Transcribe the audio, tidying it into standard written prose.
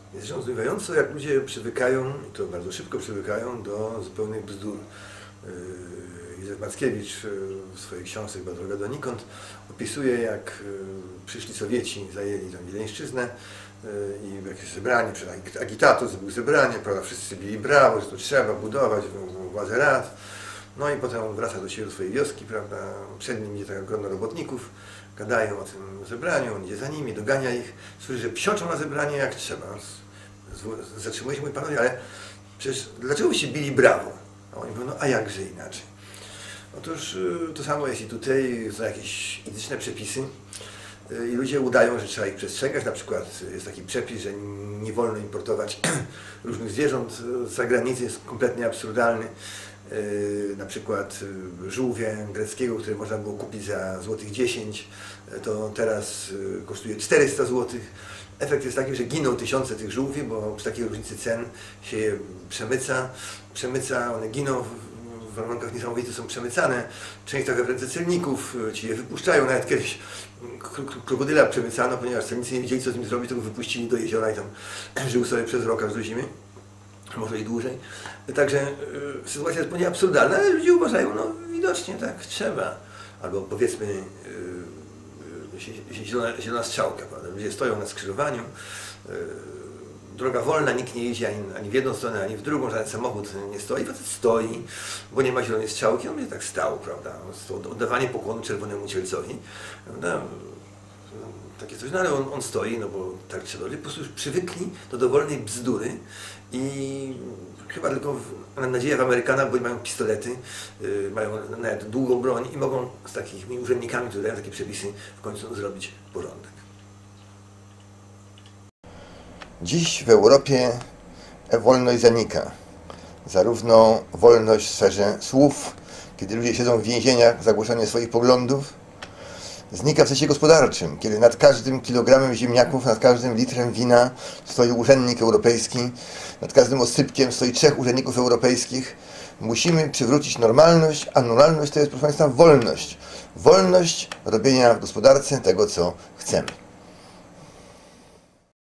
Jest zdumiewająco, jak ludzie przywykają, i to bardzo szybko przywykają, do zupełnych bzdur. Józef Mackiewicz w swojej książce chyba Droga donikąd opisuje, jak przyszli Sowieci, zajęli tam Wileńszczyznę i jakieś zebranie, agitator zrobił zebranie, prawda, wszyscy bili brawo, że to trzeba budować władzę rad. No i potem on wraca do siebie, do swojej wioski, prawda, przed nim idzie takie grono robotników, gadają o tym zebraniu, on idzie za nimi, dogania ich, słyszy, że psioczą na zebranie jak trzeba. Zatrzymuje się, mówi, panowie, ale przecież dlaczego byście bili brawo? A oni mówią, no a jakże inaczej? Otóż to samo jest i tutaj, są jakieś etyczne przepisy i ludzie udają, że trzeba ich przestrzegać. Na przykład jest taki przepis, że nie wolno importować różnych zwierząt z zagranicy, jest kompletnie absurdalny. Na przykład żółwie greckiego, które można było kupić za złotych 10, to teraz kosztuje 400 zł. Efekt jest taki, że giną tysiące tych żółwi, bo przy takiej różnicy cen się je przemyca, one giną w warunkach niesamowitych, są przemycane. Część trochę w ręce celników, ci je wypuszczają. Nawet kiedyś krokodyla przemycano, ponieważ celnicy nie wiedzieli, co z nim zrobić, to go wypuścili do jeziora i tam żył sobie przez rok aż do zimy, może i dłużej. Także sytuacja jest zupełnie absurdalna, ale ludzie uważają, no widocznie tak trzeba. Albo powiedzmy zielona strzałka, prawda? Ludzie stoją na skrzyżowaniu, droga wolna, nikt nie jedzie ani w jedną stronę, ani w drugą, żaden samochód nie stoi, facet stoi, bo nie ma zielonej strzałki, on będzie tak stał, prawda? Oddawanie pokłonu czerwonemu cielcowi, prawda? Takie coś, no ale on stoi, no bo tak trzeba. Ludzie po prostu już przywykli do dowolnej bzdury i chyba tylko mam nadzieję w Amerykanach, bo oni mają pistolety, mają nawet długą broń i mogą z takimi urzędnikami, którzy dają takie przepisy, w końcu zrobić porządek. Dziś w Europie wolność zanika. Zarówno wolność w sferze słów, kiedy ludzie siedzą w więzieniach za głoszenie swoich poglądów, znika w sensie gospodarczym, kiedy nad każdym kilogramem ziemniaków, nad każdym litrem wina stoi urzędnik europejski, nad każdym osypkiem stoi 3 urzędników europejskich. Musimy przywrócić normalność, a normalność to jest, proszę Państwa, wolność. Wolność robienia w gospodarce tego, co chcemy.